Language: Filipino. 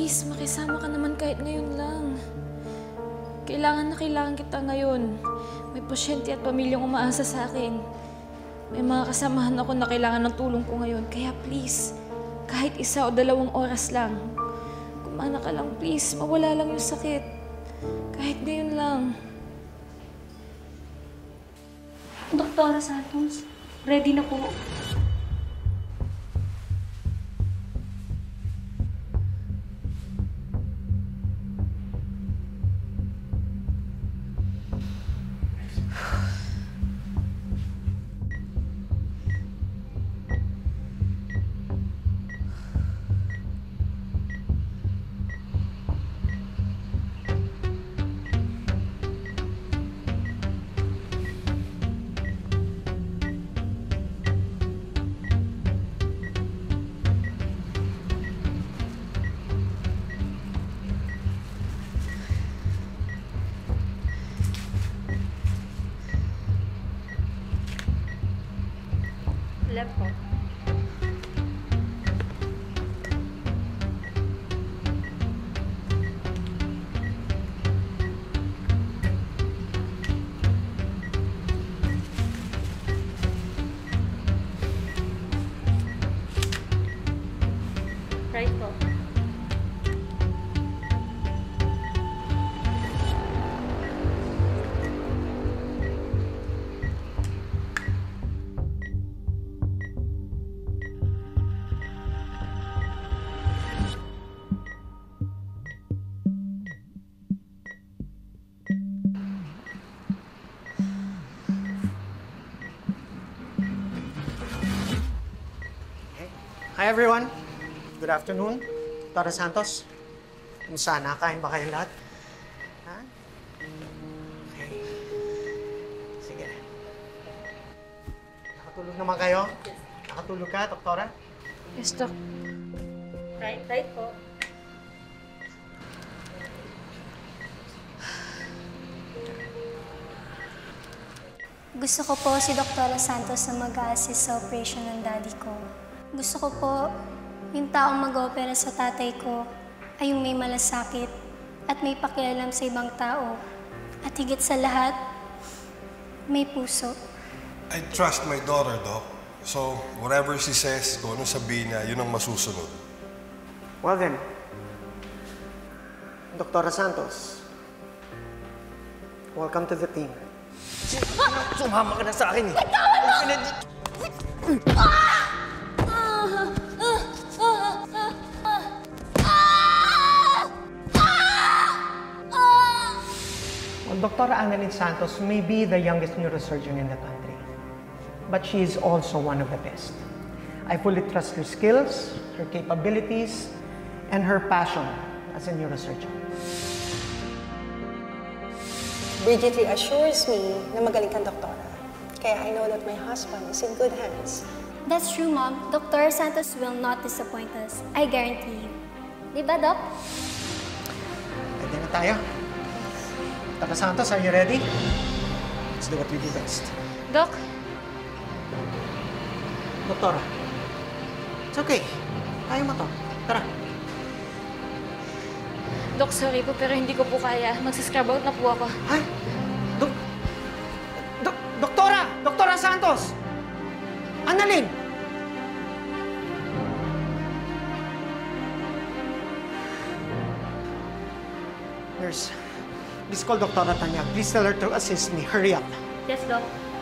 Please, makisama ka naman kahit ngayon lang. Kailangan na kailangan kita ngayon. May pasyente at pamilyang umaasa sa akin. May mga kasamahan ako na kailangan ng tulong ko ngayon. Kaya please, kahit 1 o 2 oras lang. Kumana ka lang, please. Mawala lang yung sakit. Kahit ngayon lang. Doktora Santos, ready na po. Left po. Right po. Hi everyone. Good afternoon. Dr. Santos. Kumusta? Nakain ba kayong lahat? Ha? Okay. Sige. Nakatulog naman kayo? Nakatulog ka, Doktora? Yes, Doc. Right po. Gusto ko po si Dr. Santos na mag-a-assist sa operation ng daddy ko. Gusto ko po yung taong mag-opera sa tatay ko ay yung may malasakit at may pakialam sa ibang tao. At higit sa lahat, may puso. I trust my daughter, Doc. So, whatever she says, kung ano sabihin niya, yun ang masusunod. Well then, Dr. Santos, welcome to the team. Sumama ka na sa akin eh. Well, Dr. Annalyn Santos may be the youngest neurosurgeon in the country, but she is also one of the best. I fully trust her skills, her capabilities, and her passion as a neurosurgeon. Bridget reassures me na magaling kang doktora. Kaya I know that my husband is in good hands. That's true, Mom. Dr. Santos will not disappoint us. I guarantee you. Di ba, Doc? Ready na tayo? Dr. Santos, are you ready? Let's do what we do best. Doc? Doktora, it's okay. Kaya mo to. Tara. Doc, sorry po, pero hindi ko po kaya. Magsascrub out na po ako. Ay! Doktora! Doktora Santos! Annalyn! Nurse, please call Dr. Tanya. Please tell her to assist me. Hurry up. Yes, Doc.